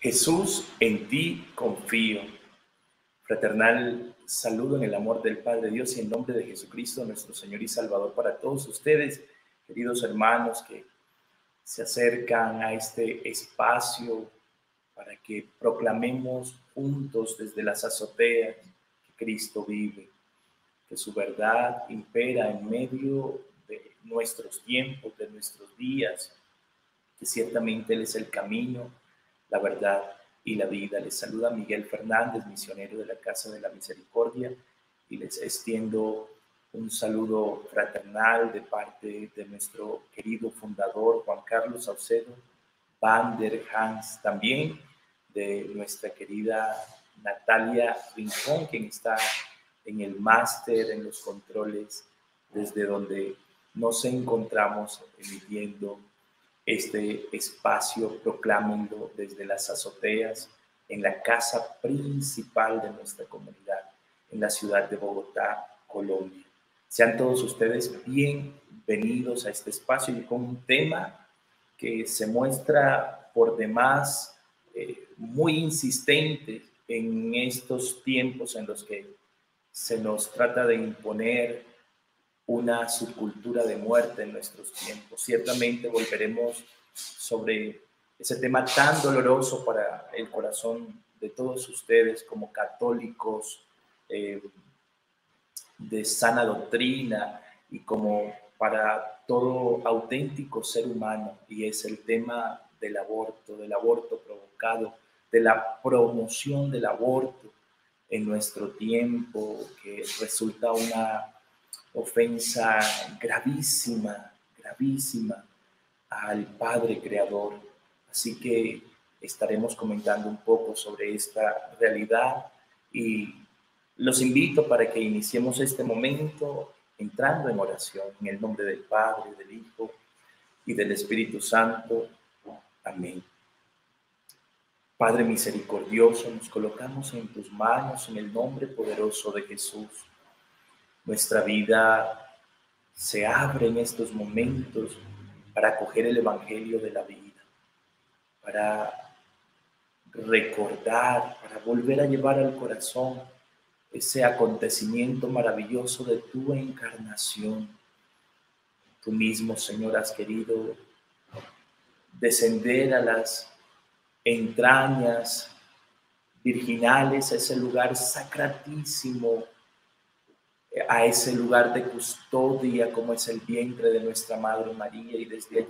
Jesús, en ti confío. Fraternal saludo en el amor del Padre Dios y en nombre de Jesucristo, nuestro Señor y Salvador, para todos ustedes, queridos hermanos que se acercan a este espacio para que proclamemos juntos desde las azoteas que Cristo vive, que su verdad impera en medio de nuestros tiempos, de nuestros días, que ciertamente Él es el camino, la verdad y la vida. Les saluda Miguel Fernández, misionero de la Casa de la Misericordia, y les extiendo un saludo fraternal de parte de nuestro querido fundador Juan Carlos Saucedo Van der Hans, también de nuestra querida Natalia Rincón, quien está en el máster, en los controles, desde donde nos encontramos emitiendo este espacio, proclámenlo desde las azoteas, en la casa principal de nuestra comunidad, en la ciudad de Bogotá, Colombia. Sean todos ustedes bienvenidos a este espacio y con un tema que se muestra por demás muy insistente en estos tiempos en los que se nos trata de imponer una subcultura de muerte en nuestros tiempos. Ciertamente volveremos sobre ese tema tan doloroso para el corazón de todos ustedes como católicos de sana doctrina y como para todo auténtico ser humano, y es el tema del aborto provocado, de la promoción del aborto en nuestro tiempo, que resulta una ofensa gravísima, gravísima al Padre Creador. Así que estaremos comentando un poco sobre esta realidad y los invito para que iniciemos este momento entrando en oración en el nombre del Padre, del Hijo y del Espíritu Santo. Amén. Padre misericordioso, nos colocamos en tus manos en el nombre poderoso de Jesús. Nuestra vida se abre en estos momentos para acoger el Evangelio de la vida, para recordar, para volver a llevar al corazón ese acontecimiento maravilloso de tu encarnación. Tú mismo, Señor, has querido descender a las entrañas virginales, a ese lugar sacratísimo, a ese lugar de custodia como es el vientre de nuestra Madre María, y desde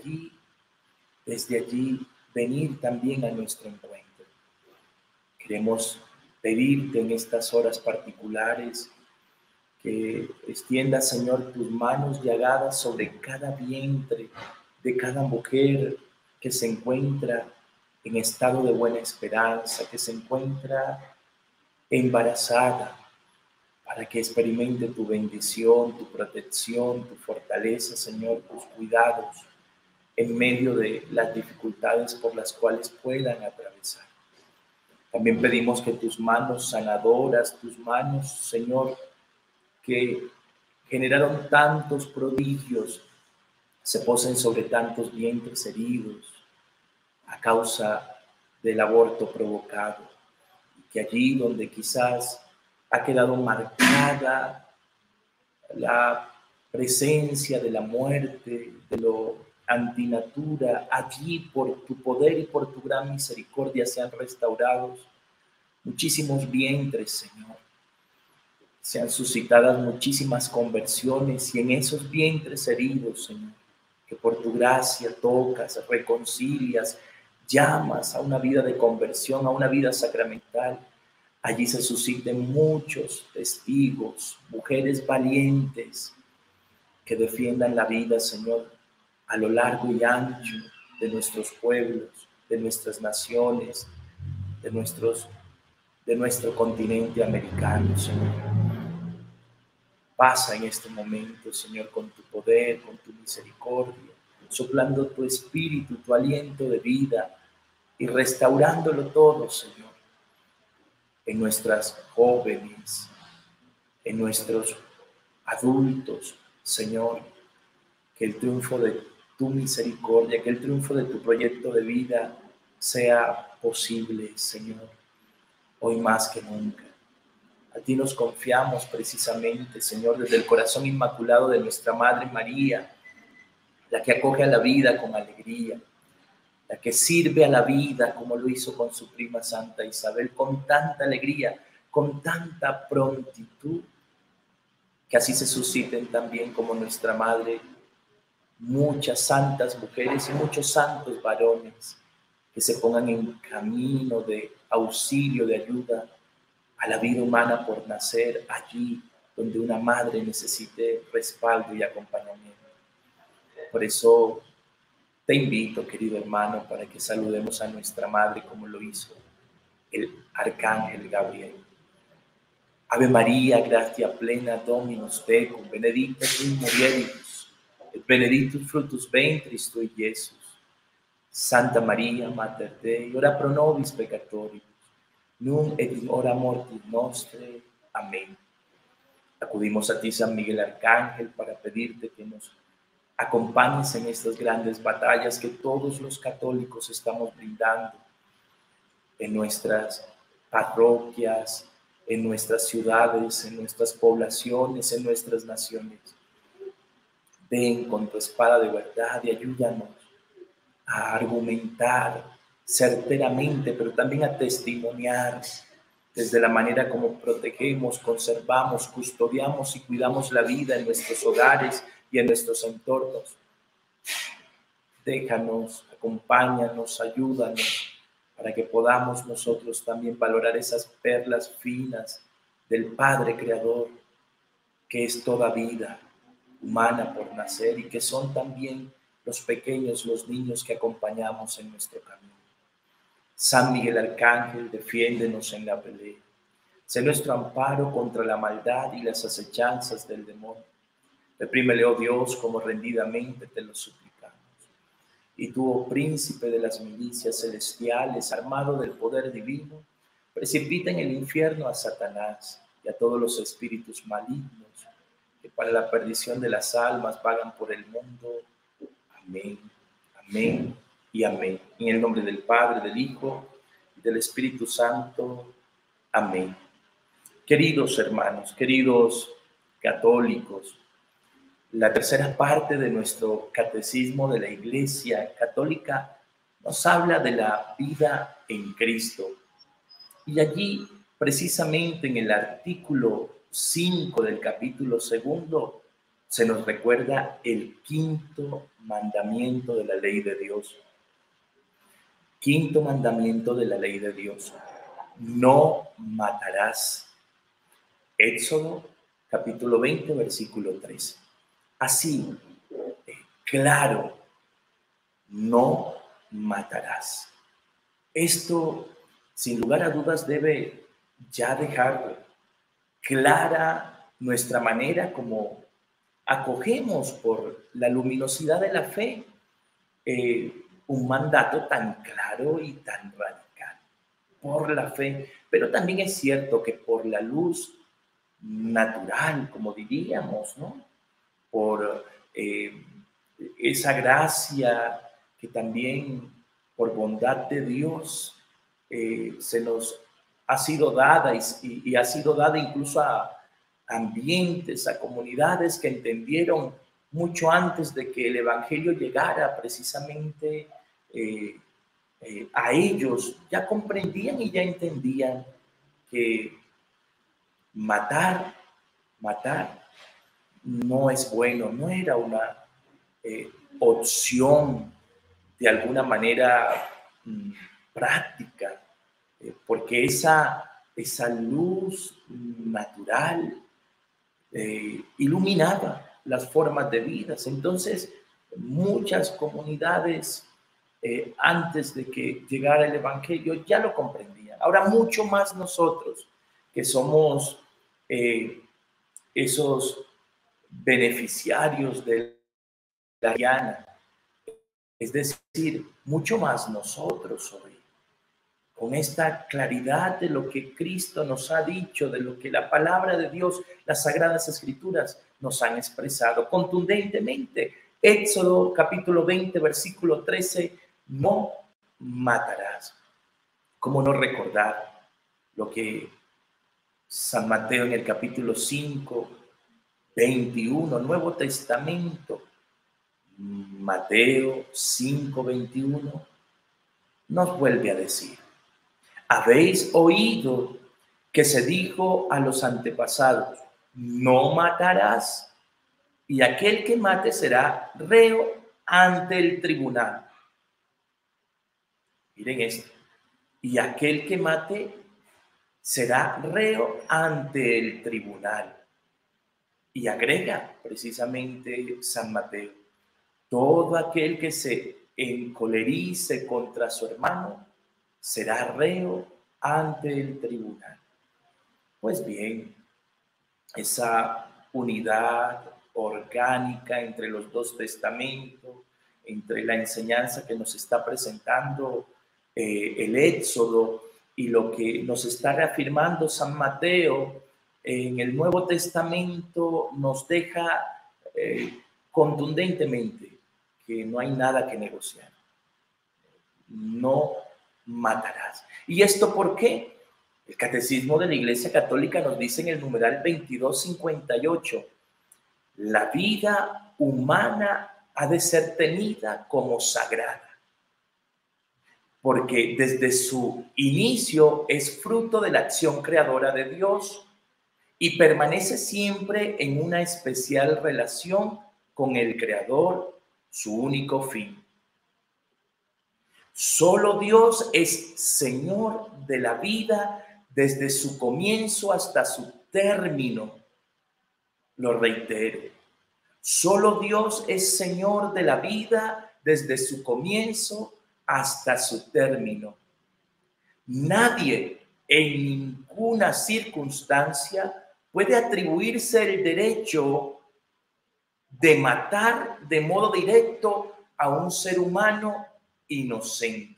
allí venir también a nuestro encuentro. Queremos pedirte en estas horas particulares que extiendas, Señor, tus manos llagadas sobre cada vientre de cada mujer que se encuentra en estado de buena esperanza, que se encuentra embarazada, para que experimente tu bendición, tu protección, tu fortaleza, Señor, tus cuidados en medio de las dificultades por las cuales puedan atravesar. También pedimos que tus manos sanadoras, tus manos, Señor, que generaron tantos prodigios, se posen sobre tantos vientres heridos a causa del aborto provocado, y que allí donde quizás ha quedado marcada la presencia de la muerte, de lo antinatura, allí por tu poder y por tu gran misericordia sean restaurados muchísimos vientres, Señor. Sean suscitadas muchísimas conversiones, y en esos vientres heridos, Señor, que por tu gracia tocas, reconcilias, llamas a una vida de conversión, a una vida sacramental, allí se susciten muchos testigos, mujeres valientes que defiendan la vida, Señor, a lo largo y ancho de nuestros pueblos, de nuestras naciones, de nuestro continente americano, Señor. Pasa en este momento, Señor, con tu poder, con tu misericordia, soplando tu espíritu, tu aliento de vida y restaurándolo todo, Señor, en nuestras jóvenes, en nuestros adultos, Señor, que el triunfo de tu misericordia, que el triunfo de tu proyecto de vida sea posible, Señor, hoy más que nunca. A ti nos confiamos precisamente, Señor, desde el corazón inmaculado de nuestra Madre María, la que acoge a la vida con alegría, la que sirve a la vida como lo hizo con su prima Santa Isabel, con tanta alegría, con tanta prontitud, que así se susciten también como nuestra Madre muchas santas mujeres y muchos santos varones que se pongan en camino de auxilio, de ayuda a la vida humana por nacer allí donde una madre necesite respaldo y acompañamiento. Por eso te invito, querido hermano, para que saludemos a nuestra madre como lo hizo el arcángel Gabriel. Ave María, gratia plena, Dominus tecum, benedicta tu in mulieribus, et benedictus fructus ventris tui, Iesus. Santa María, Mater Dei, ora pro nobis peccatoribus, nunc et in hora mortis nostre. Amén. Acudimos a ti, San Miguel Arcángel, para pedirte que nos acompañes en estas grandes batallas que todos los católicos estamos brindando en nuestras parroquias, en nuestras ciudades, en nuestras poblaciones, en nuestras naciones. Ven con tu espada de verdad y ayúdanos a argumentar certeramente, pero también a testimoniar desde la manera como protegemos, conservamos, custodiamos y cuidamos la vida en nuestros hogares y en nuestros entornos. Déjanos, acompáñanos, ayúdanos para que podamos nosotros también valorar esas perlas finas del Padre Creador, que es toda vida humana por nacer y que son también los pequeños, los niños que acompañamos en nuestro camino. San Miguel Arcángel, defiéndenos en la pelea. Sé nuestro amparo contra la maldad y las acechanzas del demonio. Reprímele, oh Dios, como rendidamente te lo suplicamos. Y tú, oh príncipe de las milicias celestiales, armado del poder divino, precipita en el infierno a Satanás y a todos los espíritus malignos que para la perdición de las almas vagan por el mundo. Amén, amén y amén. En el nombre del Padre, del Hijo y del Espíritu Santo. Amén. Queridos hermanos, queridos católicos, la tercera parte de nuestro catecismo de la Iglesia Católica nos habla de la vida en Cristo. Y allí, precisamente en el artículo 5 del capítulo 2, se nos recuerda el quinto mandamiento de la ley de Dios. Quinto mandamiento de la ley de Dios: no matarás. Éxodo capítulo 20, versículo 13. Así, claro, no matarás. Esto, sin lugar a dudas, debe ya dejar clara nuestra manera como acogemos por la luminosidad de la fe un mandato tan claro y tan radical. Por la fe, pero también es cierto que por la luz natural, como diríamos, ¿no? Por esa gracia que también por bondad de Dios se nos ha sido dada y ha sido dada incluso a ambientes, a comunidades que entendieron mucho antes de que el Evangelio llegara precisamente a ellos, ya comprendían y ya entendían que matar no es bueno, no era una opción de alguna manera práctica, porque esa luz natural iluminaba las formas de vida. Entonces, muchas comunidades antes de que llegara el Evangelio ya lo comprendían. Ahora mucho más nosotros, que somos esos beneficiarios de la Diana, es decir, mucho más nosotros hoy, con esta claridad de lo que Cristo nos ha dicho, de lo que la palabra de Dios, las Sagradas Escrituras nos han expresado contundentemente. Éxodo capítulo 20, versículo 13, no matarás. ¿Cómo no recordar lo que San Mateo en el capítulo 5, 21, Nuevo Testamento, Mateo 5, 21, nos vuelve a decir? Habéis oído que se dijo a los antepasados, no matarás, y aquel que mate será reo ante el tribunal. Miren esto. Y aquel que mate será reo ante el tribunal. Y agrega precisamente San Mateo, todo aquel que se encolerice contra su hermano será reo ante el tribunal. Pues bien, esa unidad orgánica entre los dos testamentos, entre la enseñanza que nos está presentando el Éxodo y lo que nos está reafirmando San Mateo en el Nuevo Testamento, nos deja contundentemente que no hay nada que negociar. No matarás. ¿Y esto por qué? El Catecismo de la Iglesia Católica nos dice en el numeral 2258, la vida humana ha de ser tenida como sagrada, porque desde su inicio es fruto de la acción creadora de Dios y permanece siempre en una especial relación con el Creador, su único fin. Solo Dios es Señor de la vida desde su comienzo hasta su término. Lo reitero, solo Dios es Señor de la vida desde su comienzo hasta su término. Nadie en ninguna circunstancia puede atribuirse el derecho de matar de modo directo a un ser humano inocente.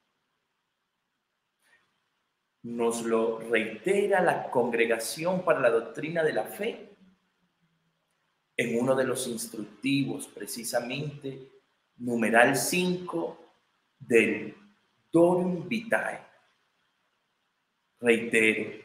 Nos lo reitera la Congregación para la Doctrina de la Fe en uno de los instructivos, precisamente numeral 5 del Dorum Vitae. Reitero,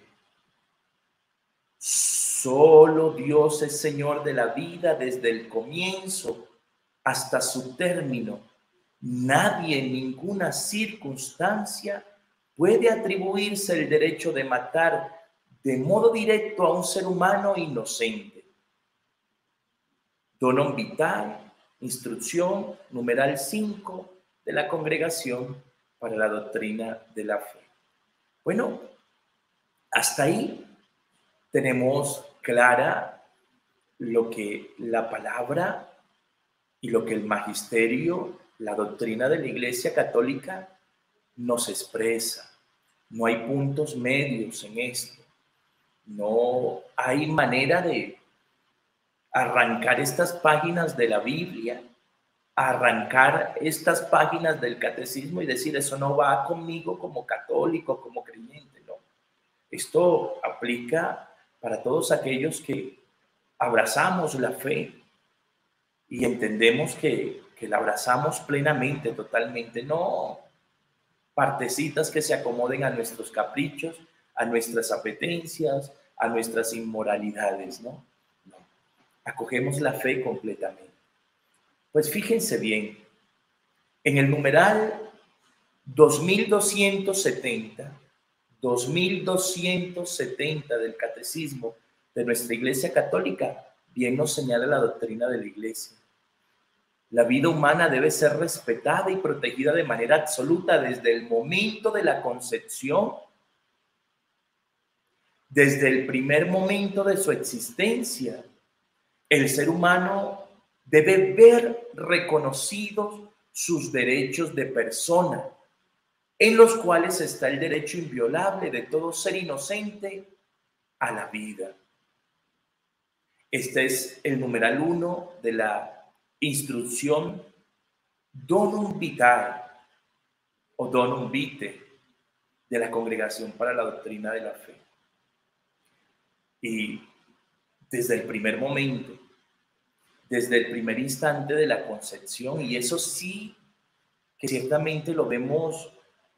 solo Dios es Señor de la vida desde el comienzo hasta su término. Nadie en ninguna circunstancia puede atribuirse el derecho de matar de modo directo a un ser humano inocente. Donum Vitae, instrucción numeral 5 de la Congregación para la Doctrina de la Fe. Bueno, hasta ahí tenemos clara lo que la palabra y lo que el magisterio, la doctrina de la Iglesia Católica nos expresa. No hay puntos medios en esto. No hay manera de arrancar estas páginas de la Biblia, arrancar estas páginas del catecismo y decir eso no va conmigo como católico, como creyente. No. Esto aplica para todos aquellos que abrazamos la fe y entendemos que la abrazamos plenamente, totalmente. No partecitas que se acomoden a nuestros caprichos, a nuestras apetencias, a nuestras inmoralidades, ¿no? No. Acogemos la fe completamente. Pues fíjense bien, en el numeral 2270 del Catecismo de nuestra Iglesia Católica, bien nos señala la doctrina de la Iglesia. La vida humana debe ser respetada y protegida de manera absoluta desde el momento de la concepción, desde el primer momento de su existencia. El ser humano debe ver reconocidos sus derechos de persona, en los cuales está el derecho inviolable de todo ser inocente a la vida. Este es el numeral 1 de la instrucción Donum Vitae o Donum Vitae de la Congregación para la Doctrina de la Fe. Y desde el primer momento, desde el primer instante de la concepción, y eso sí que ciertamente lo vemos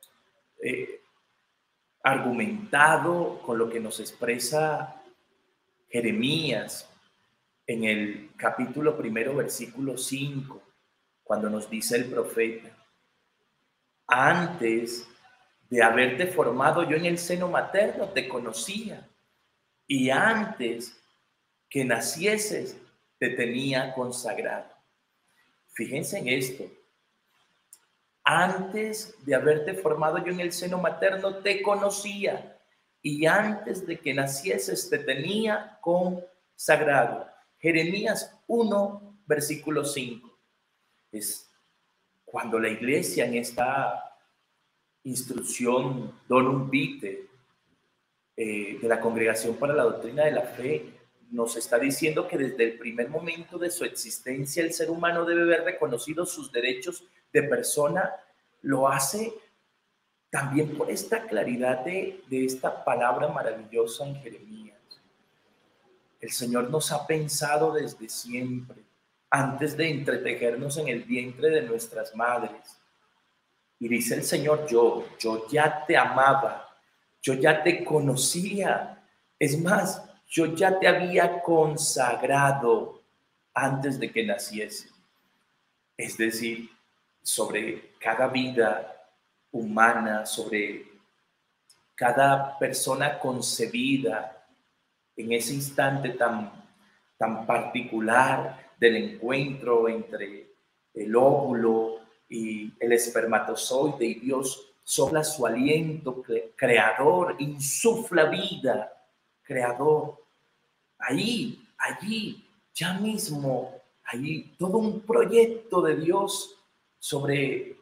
argumentado con lo que nos expresa Jeremías en el capítulo 1, versículo 5, cuando nos dice el profeta: antes de haberte formado yo en el seno materno te conocía, y antes que nacieses te tenía consagrado. Fíjense en esto: antes de haberte formado yo en el seno materno te conocía, y antes de que nacieses te tenía consagrado. Jeremías 1, versículo 5. Es cuando la iglesia, en esta instrucción Donum Vitae de la Congregación para la Doctrina de la Fe, nos está diciendo que desde el primer momento de su existencia el ser humano debe ver reconocidos sus derechos de persona, lo hace también por esta claridad de esta palabra maravillosa en Jeremías. El Señor nos ha pensado desde siempre, antes de entretejernos en el vientre de nuestras madres. Y dice el Señor: yo ya te amaba, yo ya te conocía. Es más, yo ya te había consagrado antes de que naciese. Es decir, sobre cada vida humana, sobre cada persona concebida en ese instante tan particular del encuentro entre el óvulo y el espermatozoide, y Dios sopla su aliento creador, insufla vida, creador. Allí, ya mismo, allí, todo un proyecto de Dios sobre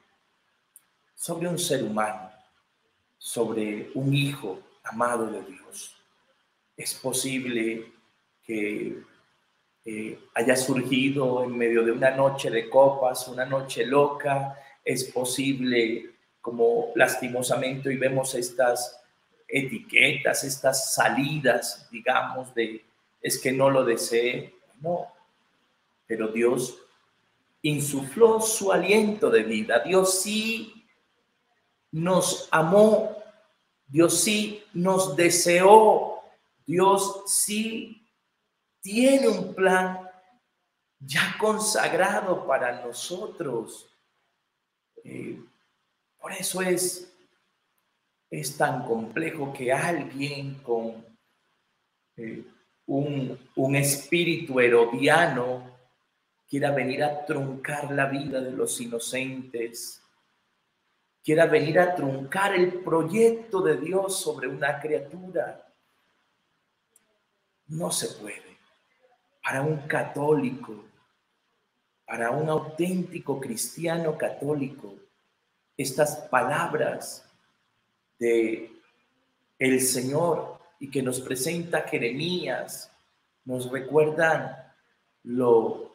un ser humano, sobre un hijo amado de Dios. Es posible que haya surgido en medio de una noche de copas, una noche loca. Es posible, como lastimosamente hoy vemos estas etiquetas, estas salidas, digamos, de es que no lo deseé. No, pero Dios insufló su aliento de vida. Dios sí nos amó, Dios sí nos deseó, Dios sí tiene un plan ya consagrado para nosotros. Por eso es tan complejo que alguien con un espíritu herodiano quiera venir a truncar la vida de los inocentes, quiera venir a truncar el proyecto de Dios sobre una criatura. No se puede. Para un católico, para un auténtico cristiano católico, estas palabras de el Señor y que nos presenta Jeremías nos recuerdan lo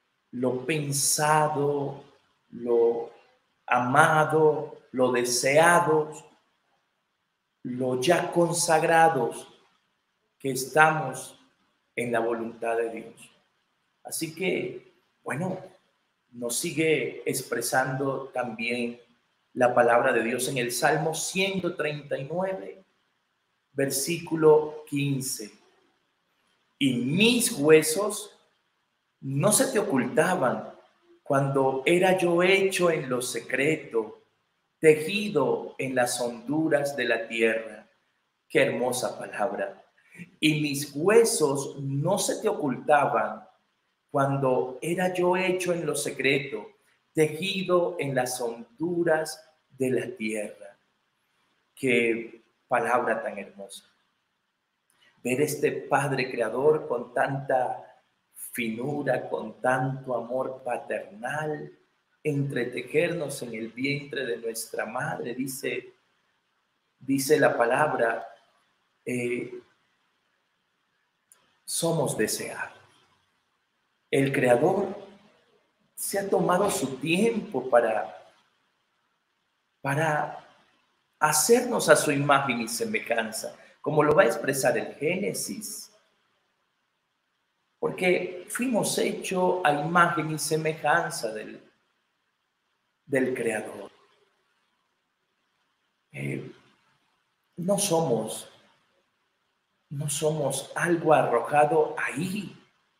pensado, lo amado, lo deseados, lo ya consagrados que estamos en la voluntad de Dios. Así que, bueno, nos sigue expresando también la palabra de Dios en el Salmo 139, versículo 15. Y mis huesos no se te ocultaban cuando era yo hecho en lo secreto, tejido en las honduras de la tierra. Qué hermosa palabra. Y mis huesos no se te ocultaban cuando era yo hecho en lo secreto, tejido en las honduras de la tierra. Qué palabra tan hermosa. Ver este Padre Creador con tanta finura, con tanto amor paternal, entretejernos en el vientre de nuestra madre. Dice la palabra, somos deseados. El Creador se ha tomado su tiempo para hacernos a su imagen y semejanza, como lo va a expresar el Génesis. Porque fuimos hechos a imagen y semejanza del Creador. No somos algo arrojado ahí,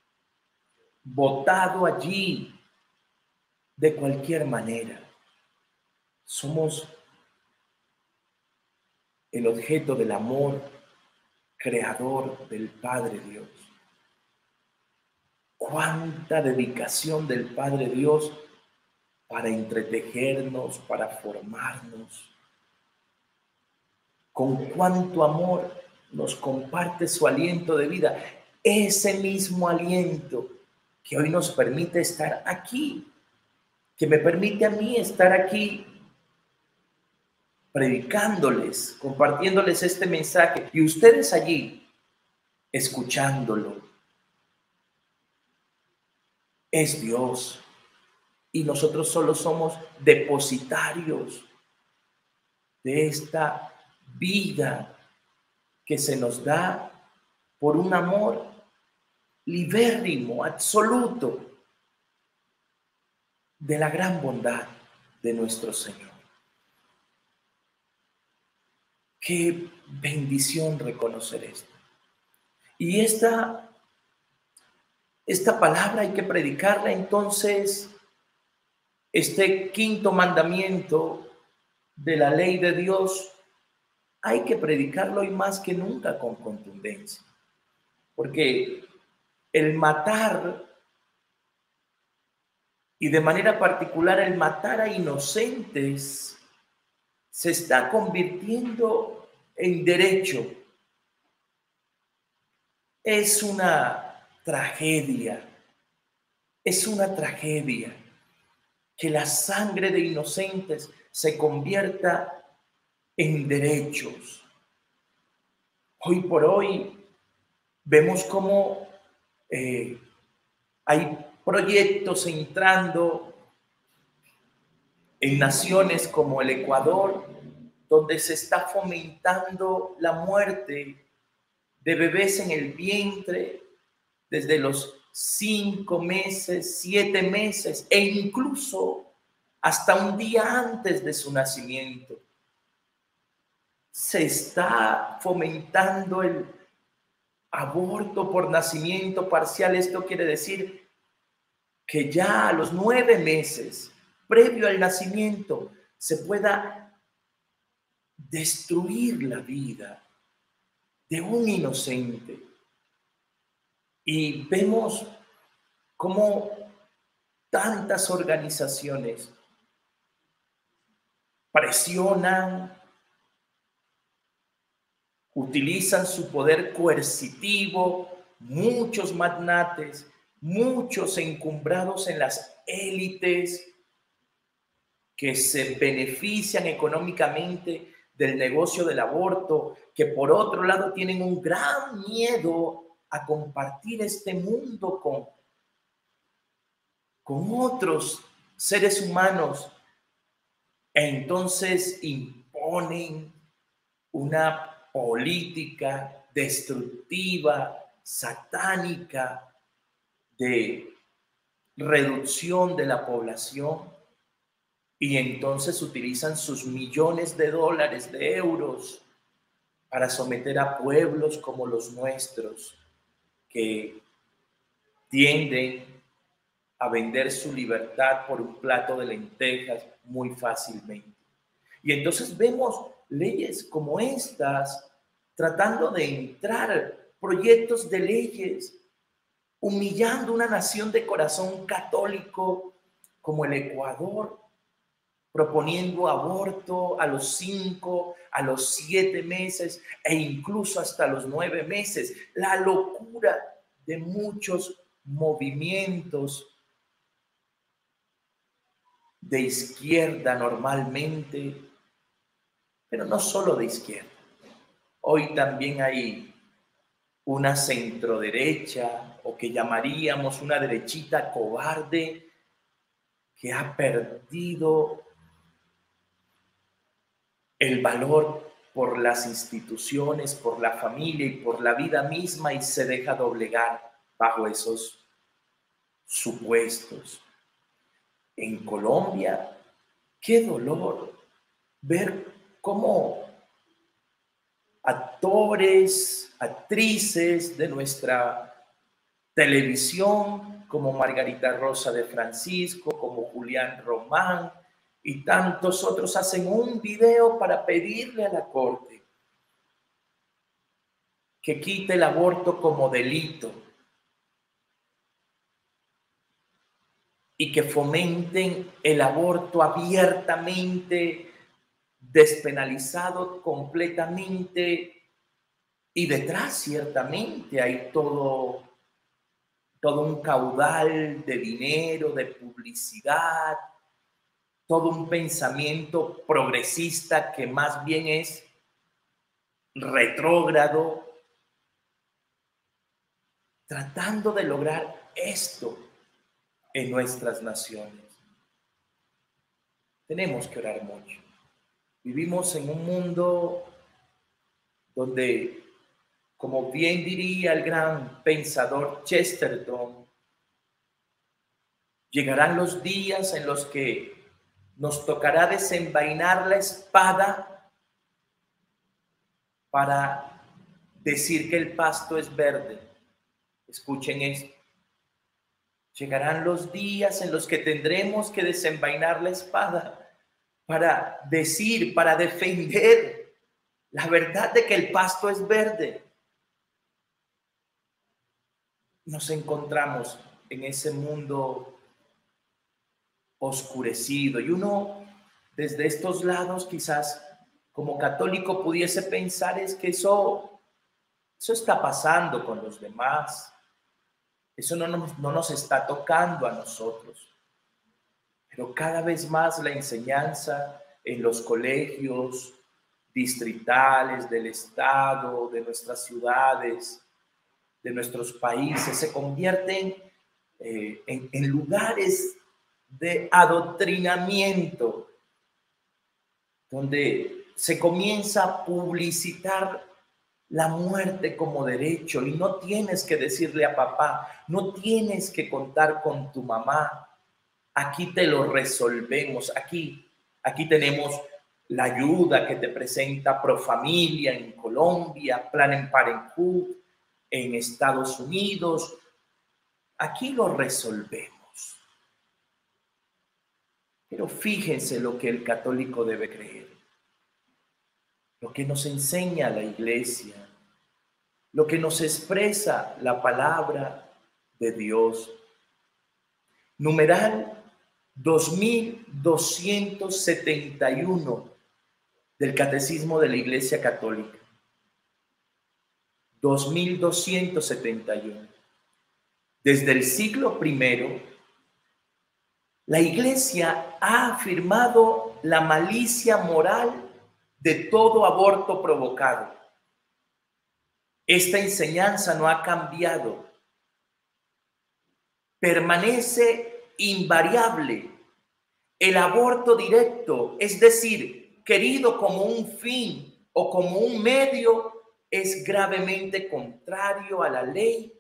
botado allí de cualquier manera. Somos el objeto del amor creador del Padre Dios. Cuánta dedicación del Padre Dios para entretejernos, para formarnos. Con cuánto amor nos comparte su aliento de vida. Ese mismo aliento que hoy nos permite estar aquí, que me permite a mí estar aquí predicándoles, compartiéndoles este mensaje y ustedes allí escuchándolo. Es Dios y nosotros solo somos depositarios de esta vida que se nos da por un amor libérrimo, absoluto, de la gran bondad de nuestro Señor. Qué bendición reconocer esto. Y esta palabra hay que predicarla entonces, este quinto mandamiento de la ley de Dios, hay que predicarlo hoy más que nunca con contundencia. Porque el matar, y de manera particular el matar a inocentes, se está convirtiendo en derecho. Es una tragedia que la sangre de inocentes se convierta en derechos. Hoy por hoy vemos cómo hay proyectos entrando en naciones como el Ecuador, donde se está fomentando la muerte de bebés en el vientre desde los 5 meses, 7 meses e incluso hasta un día antes de su nacimiento. Se está fomentando el aborto por nacimiento parcial. Esto quiere decir que ya a los 9 meses, previo al nacimiento, se pueda destruir la vida de un inocente. Y vemos cómo tantas organizaciones presionan, utilizan su poder coercitivo, muchos magnates, muchos encumbrados en las élites que se benefician económicamente del negocio del aborto, que por otro lado tienen un gran miedo a compartir este mundo con otros seres humanos, e entonces imponen una política destructiva, satánica, de reducción de la población, y entonces utilizan sus millones de dólares, de euros, para someter a pueblos como los nuestros, que tienden a vender su libertad por un plato de lentejas muy fácilmente. Y entonces vemos leyes como estas tratando de entrar, proyectos de leyes, humillando una nación de corazón católico como el Ecuador, proponiendo aborto a los 5, a los 7 meses e incluso hasta los 9 meses. La locura de muchos movimientos de izquierda normalmente, pero no solo de izquierda. Hoy también hay una centroderecha, o que llamaríamos una derechita cobarde, que ha perdido el valor por las instituciones, por la familia y por la vida misma, y se deja doblegar bajo esos supuestos. En Colombia Qué dolor ver cómo actores, actrices de nuestra televisión, como Margarita Rosa de Francisco, como Julián Román y tantos otros, hacen un video para pedirle a la Corte que quite el aborto como delito y que fomenten el aborto abiertamente, despenalizado completamente, y detrás ciertamente hay todo un caudal de dinero, de publicidad, todo un pensamiento progresista que más bien es retrógrado, tratando de lograr esto en nuestras naciones. Tenemos que orar mucho. Vivimos en un mundo donde, como bien diría el gran pensador Chesterton, llegarán los días en los que nos tocará desenvainar la espada para decir que el pasto es verde. Escuchen esto. Llegarán los días en los que tendremos que desenvainar la espada para decir, para defender la verdad de que el pasto es verde. Nos encontramos en ese mundo oscurecido y uno desde estos lados quizás como católico pudiese pensar es que eso está pasando con los demás, eso no nos está tocando a nosotros, pero cada vez más la enseñanza en los colegios distritales del estado, de nuestras ciudades, de nuestros países, se convierten en lugares de adoctrinamiento, donde se comienza a publicitar la muerte como derecho y no tienes que decirle a papá, no tienes que contar con tu mamá, aquí te lo resolvemos, aquí tenemos la ayuda que te presenta Profamilia en Colombia, Planned Parenthood en Estados Unidos, aquí lo resolvemos. Pero fíjense lo que el católico debe creer, lo que nos enseña la iglesia, lo que nos expresa la palabra de Dios. Numeral 2271 del Catecismo de la Iglesia Católica. 2271. Desde el siglo I, la Iglesia ha afirmado la malicia moral de todo aborto provocado. Esta enseñanza no ha cambiado. Permanece invariable. El aborto directo, es decir, querido como un fin o como un medio, es gravemente contrario a la ley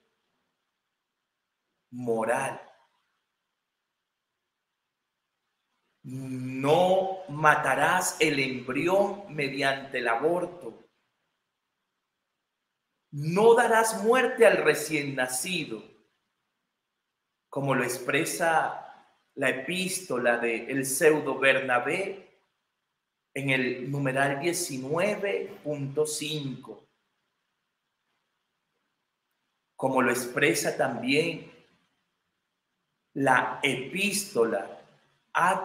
moral. No matarás el embrión mediante el aborto. No darás muerte al recién nacido, como lo expresa la epístola de el pseudo Bernabé en el numeral 19.5, como lo expresa también la epístola ad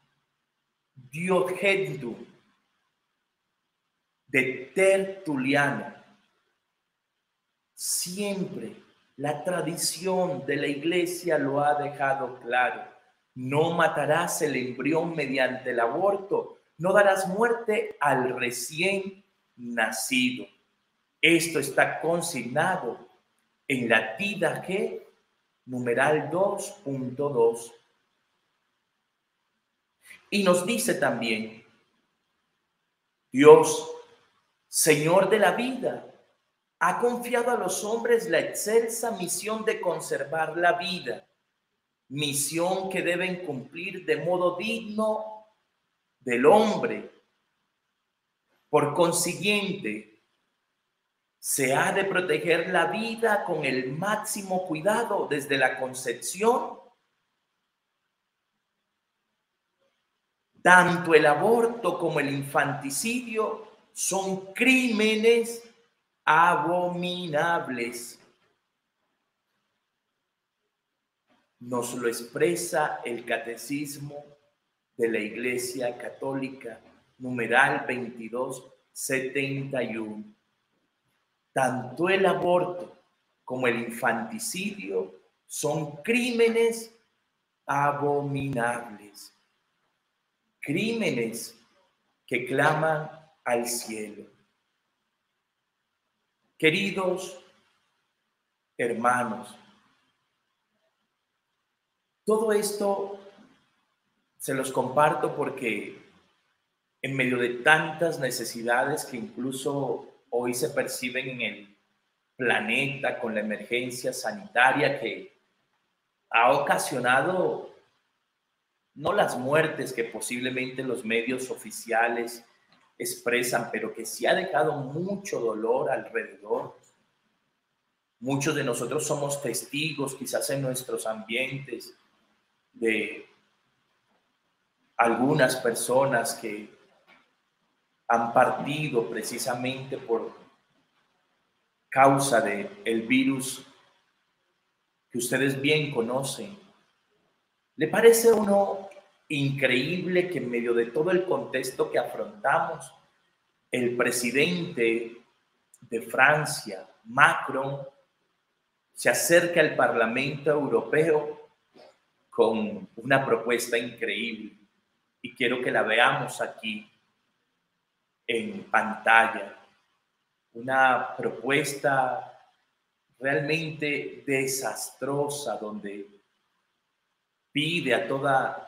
Diognetum de Tertuliano. Siempre la tradición de la iglesia lo ha dejado claro. No matarás el embrión mediante el aborto, no darás muerte al recién nacido. Esto está consignado en la Didache, numeral 2.2. Y nos dice también, Dios, Señor de la vida, ha confiado a los hombres la excelsa misión de conservar la vida, misión que deben cumplir de modo digno del hombre. Por consiguiente, se ha de proteger la vida con el máximo cuidado desde la concepción. Tanto el aborto como el infanticidio son crímenes abominables. Nos lo expresa el Catecismo de la Iglesia Católica, numeral 2271. Tanto el aborto como el infanticidio son crímenes abominables. Crímenes que claman al cielo. Queridos hermanos, todo esto se los comparto porque en medio de tantas necesidades que incluso hoy se perciben en el planeta con la emergencia sanitaria que ha ocasionado no las muertes que posiblemente los medios oficiales expresan, pero que sí ha dejado mucho dolor alrededor. Muchos de nosotros somos testigos, quizás en nuestros ambientes, de algunas personas que han partido precisamente por causa del virus que ustedes bien conocen. ¿Le parece a uno increíble que en medio de todo el contexto que afrontamos, el presidente de Francia, Macron, se acerca al Parlamento Europeo con una propuesta increíble? Y quiero que la veamos aquí en pantalla. Una propuesta realmente desastrosa donde pide a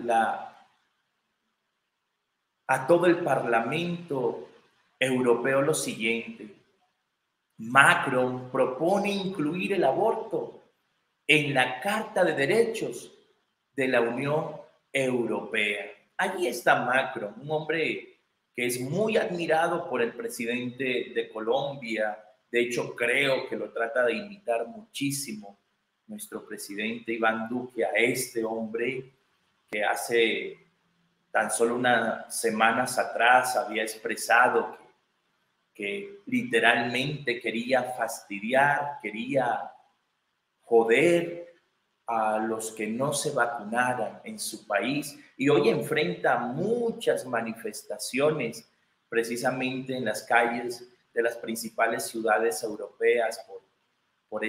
todo el Parlamento Europeo lo siguiente. Macron propone incluir el aborto en la Carta de Derechos de la Unión Europea. Allí está Macron, un hombre que es muy admirado por el presidente de Colombia. De hecho, creo que lo trata de imitar muchísimo nuestro presidente Iván Duque a este hombre que hace tan solo unas semanas atrás había expresado que literalmente quería fastidiar, quería joder a los que no se vacunaran en su país, y hoy enfrenta muchas manifestaciones precisamente en las calles de las principales ciudades europeas por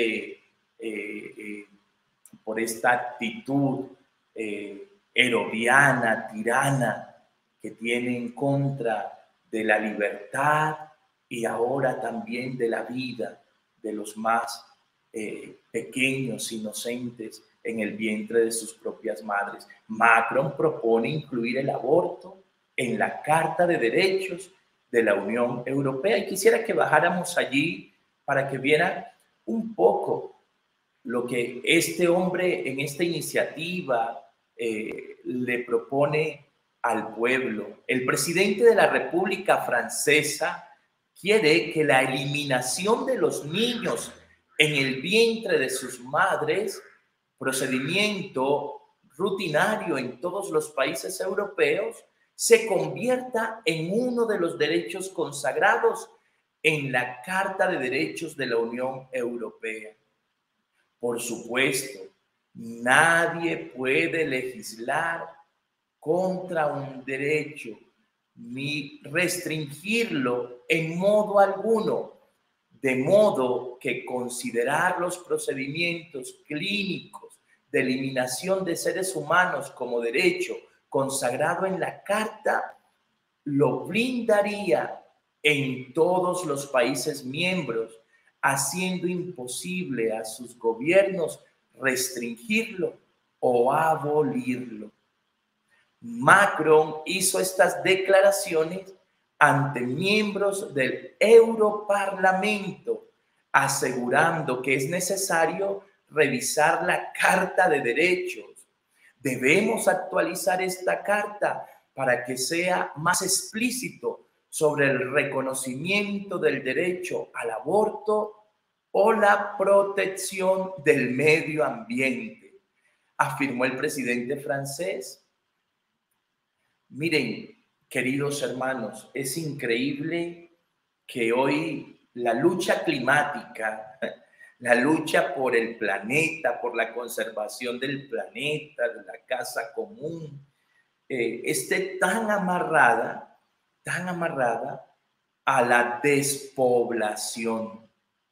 esta actitud herodiana, tirana, que tiene en contra de la libertad y ahora también de la vida de los más pequeños, inocentes en el vientre de sus propias madres. Macron propone incluir el aborto en la Carta de Derechos de la Unión Europea, y quisiera que bajáramos allí para que vieran un poco lo que este hombre en esta iniciativa le propone al pueblo. El presidente de la República Francesa quiere que la eliminación de los niños en el vientre de sus madres, procedimiento rutinario en todos los países europeos, se convierta en uno de los derechos consagrados en la Carta de Derechos de la Unión Europea. Por supuesto, nadie puede legislar contra un derecho ni restringirlo en modo alguno, de modo que considerar los procedimientos clínicos de eliminación de seres humanos como derecho consagrado en la Carta lo blindaría en todos los países miembros, haciendo imposible a sus gobiernos restringirlo o abolirlo. Macron hizo estas declaraciones ante miembros del Europarlamento, asegurando que es necesario revisar la Carta de Derechos. Debemos actualizar esta carta para que sea más explícito sobre el reconocimiento del derecho al aborto o la protección del medio ambiente, afirmó el presidente francés. Miren, queridos hermanos, es increíble que hoy la lucha climática, la lucha por el planeta, por la conservación del planeta, de la casa común, esté tan amarrada a la despoblación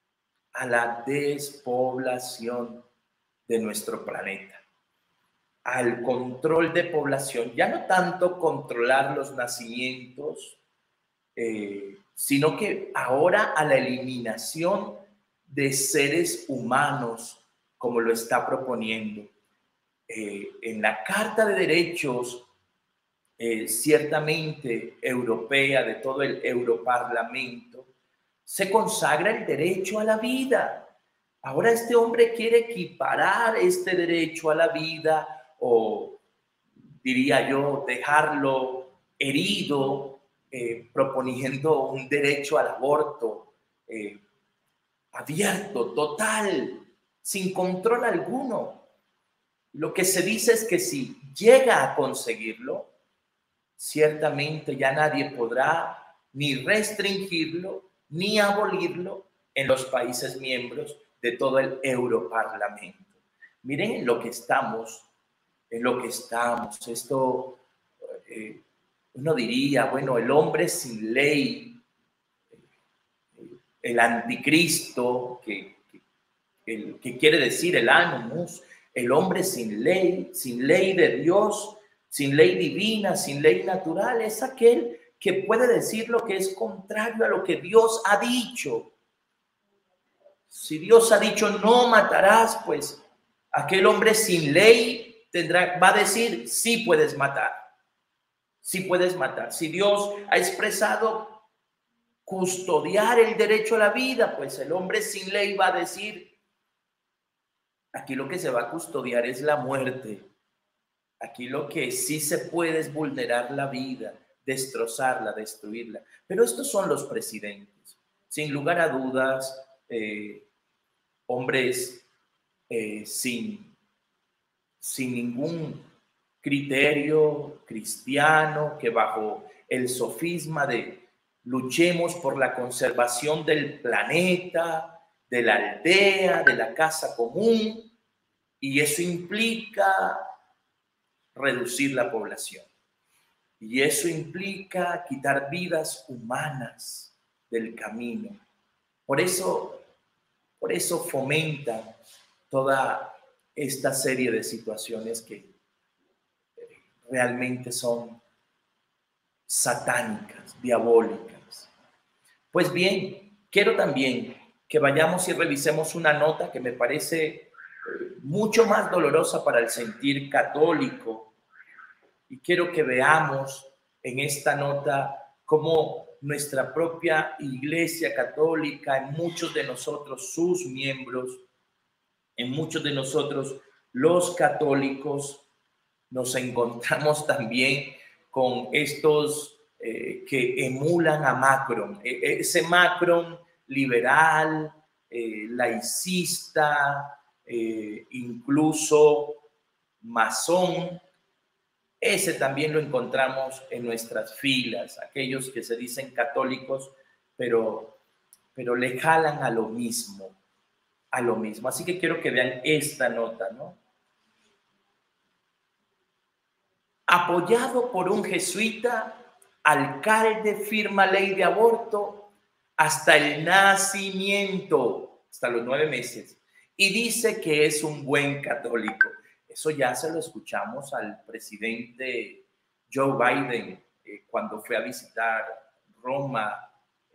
de nuestro planeta, al control de población, ya no tanto controlar los nacimientos, sino que ahora a la eliminación de seres humanos, como lo está proponiendo. En la Carta de Derechos, ciertamente europea, de todo el Europarlamento, se consagra el derecho a la vida. Ahora este hombre quiere equiparar este derecho a la vida, o diría yo, dejarlo herido, proponiendo un derecho al aborto abierto, total, sin control alguno. Lo que se dice es que si llega a conseguirlo, ciertamente ya nadie podrá ni restringirlo ni abolirlo en los países miembros de todo el Europarlamento. Miren en lo que estamos. Esto, uno diría, bueno, el hombre sin ley, el anticristo, que quiere decir el Animus, el hombre sin ley de Dios, sin ley divina, sin ley natural, es aquel que puede decir lo que es contrario a lo que Dios ha dicho. Si Dios ha dicho no matarás, pues aquel hombre sin ley va a decir sí puedes matar. Sí puedes matar. Si Dios ha expresado custodiar el derecho a la vida, pues el hombre sin ley va a decir aquí lo que se va a custodiar es la muerte. Aquí lo que sí se puede es vulnerar la vida, destrozarla, destruirla. Pero estos son los presidentes. Sin lugar a dudas, hombres sin ningún criterio cristiano, que bajo el sofisma de luchemos por la conservación del planeta, de la aldea, de la casa común, y eso implica reducir la población. Y eso implica quitar vidas humanas del camino. Por eso fomenta toda esta serie de situaciones que realmente son satánicas, diabólicas. Pues bien, quiero también que vayamos y revisemos una nota que me parece mucho más dolorosa para el sentir católico, y quiero que veamos en esta nota cómo nuestra propia Iglesia Católica, en muchos de nosotros, sus miembros, en muchos de nosotros, los católicos, nos encontramos también con estos que emulan a Macron, ese Macron liberal, laicista, incluso masón. Ese también lo encontramos en nuestras filas, aquellos que se dicen católicos, pero le jalan a lo mismo. Así que quiero que vean esta nota, ¿no? Apoyado por un jesuita, alcalde firma ley de aborto hasta el nacimiento, hasta los 9 meses, y dice que es un buen católico. Eso ya se lo escuchamos al presidente Joe Biden cuando fue a visitar Roma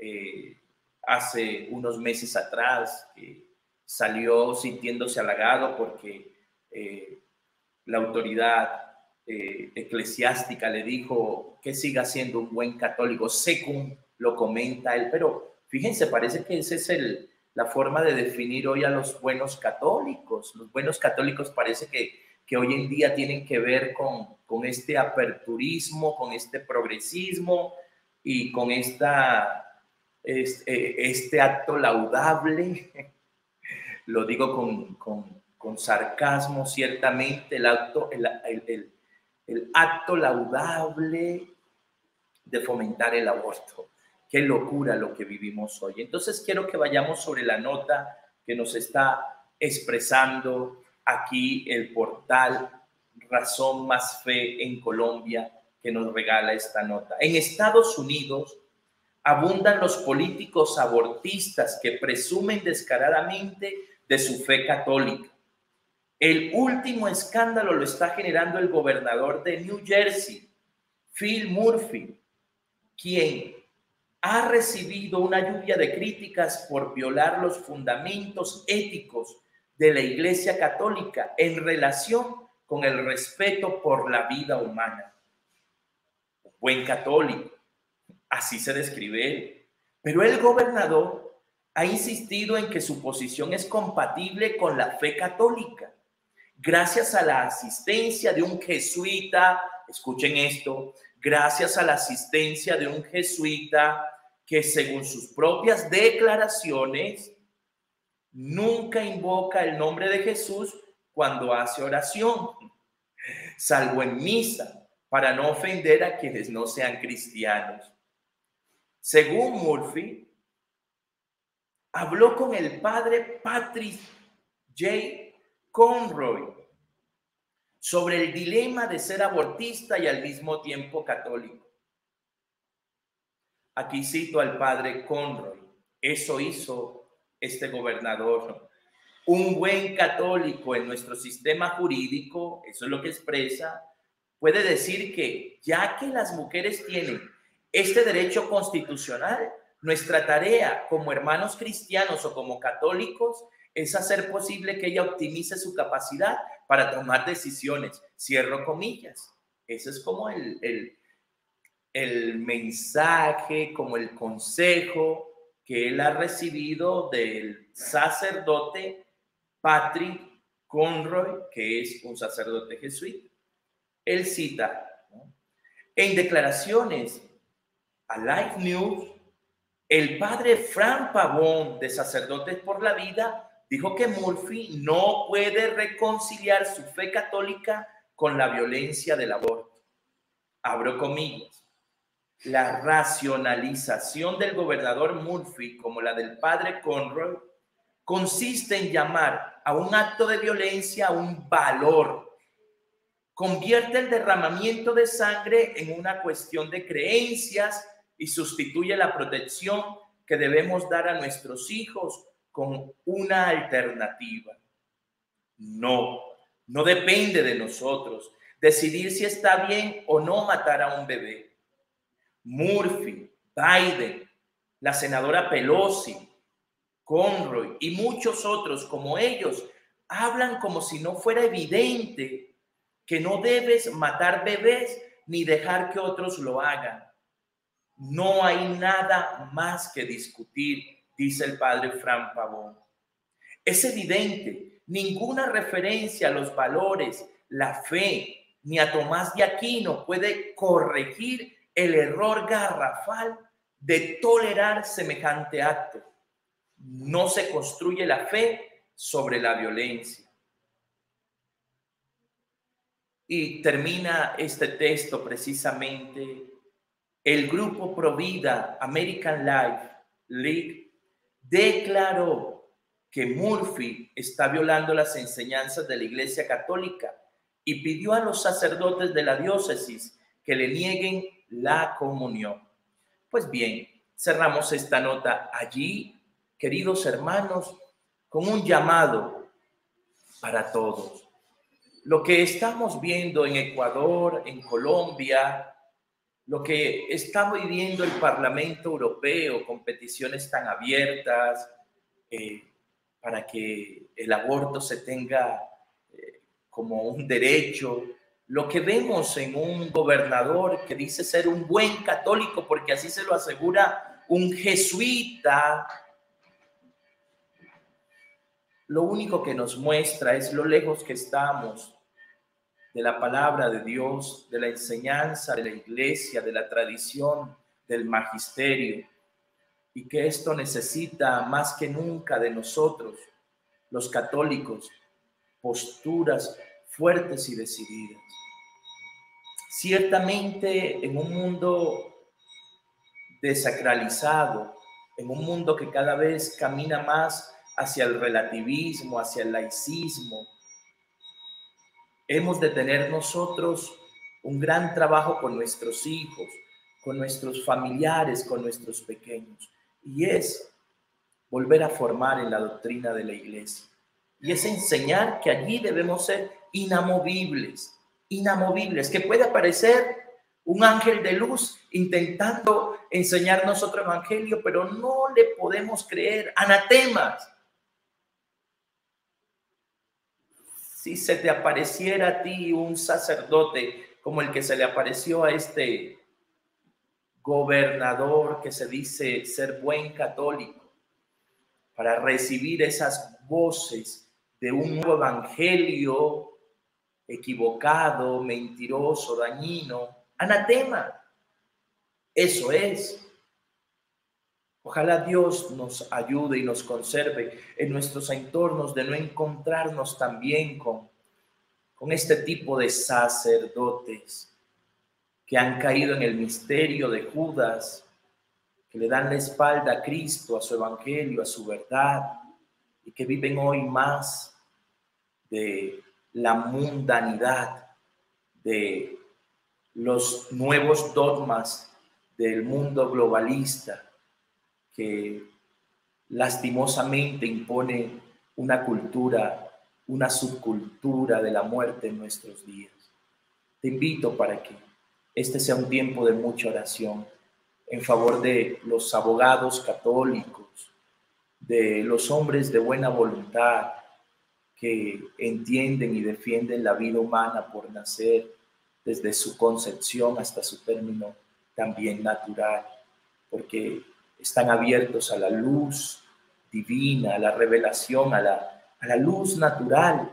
hace unos meses atrás. Salió sintiéndose halagado porque la autoridad eclesiástica le dijo que siga siendo un buen católico, según lo comenta él. Pero fíjense, parece que esa es la forma de definir hoy a los buenos católicos. Los buenos católicos parece que que hoy en día tienen que ver con este aperturismo, con este progresismo y con este acto laudable. Lo digo con sarcasmo, ciertamente, el acto laudable de fomentar el aborto. Qué locura lo que vivimos hoy. Entonces quiero que vayamos sobre la nota que nos está expresando aquí el portal Razón Más Fe en Colombia, que nos regala esta nota. En Estados Unidos abundan los políticos abortistas que presumen descaradamente de su fe católica. El último escándalo lo está generando el gobernador de New Jersey, Phil Murphy, quien ha recibido una lluvia de críticas por violar los fundamentos éticos de la Iglesia Católica en relación con el respeto por la vida humana. Buen católico, así se describe él. Pero el gobernador ha insistido en que su posición es compatible con la fe católica, gracias a la asistencia de un jesuita, escuchen esto, gracias a la asistencia de un jesuita que, según sus propias declaraciones, nunca invoca el nombre de Jesús cuando hace oración, salvo en misa, para no ofender a quienes no sean cristianos. Según Murphy, habló con el padre Patrick J. Conroy sobre el dilema de ser abortista y al mismo tiempo católico. Aquí cito al padre Conroy. Eso hizo este gobernador. Un buen católico en nuestro sistema jurídico, eso es lo que expresa, puede decir que ya que las mujeres tienen este derecho constitucional, nuestra tarea como hermanos cristianos o como católicos es hacer posible que ella optimice su capacidad para tomar decisiones. Cierro comillas. Ese es como el mensaje, como el consejo que él ha recibido del sacerdote Patrick Conroy, que es un sacerdote jesuita. Él cita, ¿no?, en declaraciones a Life News, el padre Frank Pavón, de Sacerdotes por la Vida, dijo que Murphy no puede reconciliar su fe católica con la violencia del aborto. Abro comillas. La racionalización del gobernador Murphy, como la del padre Conroy, consiste en llamar a un acto de violencia un valor. Convierte el derramamiento de sangre en una cuestión de creencias y sustituye la protección que debemos dar a nuestros hijos con una alternativa. No depende de nosotros decidir si está bien o no matar a un bebé. Murphy, Biden, la senadora Pelosi, Conroy y muchos otros como ellos hablan como si no fuera evidente que no debes matar bebés ni dejar que otros lo hagan. No hay nada más que discutir, dice el padre Frank Pavón. Es evidente, ninguna referencia a los valores, la fe, ni a Tomás de Aquino puede corregir el error garrafal de tolerar semejante acto. No se construye la fe sobre la violencia. Y termina este texto precisamente. El grupo Provida American Life League declaró que Murphy está violando las enseñanzas de la Iglesia Católica y pidió a los sacerdotes de la diócesis que le nieguen la comunión. Pues bien, cerramos esta nota allí, queridos hermanos, con un llamado para todos. Lo que estamos viendo en Ecuador, en Colombia, lo que está viviendo el Parlamento Europeo con peticiones tan abiertas para que el aborto se tenga como un derecho, lo que vemos en un gobernador que dice ser un buen católico, porque así se lo asegura un jesuita, lo único que nos muestra es lo lejos que estamos de la palabra de Dios, de la enseñanza de la iglesia, de la tradición, del magisterio, y que esto necesita más que nunca de nosotros, los católicos, posturas fuertes y decididas. Ciertamente, en un mundo desacralizado, en un mundo que cada vez camina más hacia el relativismo, hacia el laicismo, hemos de tener nosotros un gran trabajo con nuestros hijos, con nuestros familiares, con nuestros pequeños, y es volver a formar en la doctrina de la iglesia. Y es enseñar que allí debemos ser inamovibles, que puede aparecer un ángel de luz intentando enseñarnos otro evangelio, pero no le podemos creer. Anatemas. Si se te apareciera a ti un sacerdote como el que se le apareció a este gobernador que se dice ser buen católico, para recibir esas voces de un nuevo evangelio equivocado, mentiroso, dañino, anatema. Eso es. Ojalá Dios nos ayude y nos conserve en nuestros entornos de no encontrarnos también con este tipo de sacerdotes que han caído en el misterio de Judas, que le dan la espalda a Cristo, a su evangelio, a su verdad, y que viven hoy más de la mundanidad, de los nuevos dogmas del mundo globalista, que lastimosamente impone una cultura, una subcultura de la muerte en nuestros días. Te invito para que este sea un tiempo de mucha oración en favor de los abogados católicos, de los hombres de buena voluntad que entienden y defienden la vida humana por nacer desde su concepción hasta su término también natural, porque están abiertos a la luz divina, a la revelación, a la luz natural,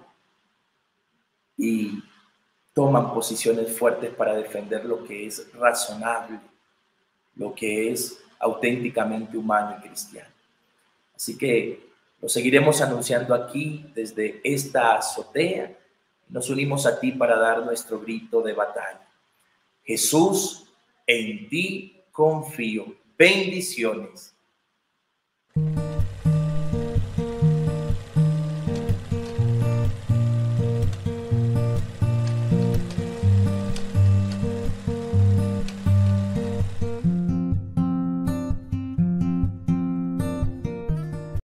y toman posiciones fuertes para defender lo que es razonable, lo que es auténticamente humano y cristiano. Así que lo seguiremos anunciando aquí desde esta azotea. Nos unimos a ti para dar nuestro grito de batalla. Jesús, en ti confío. Bendiciones.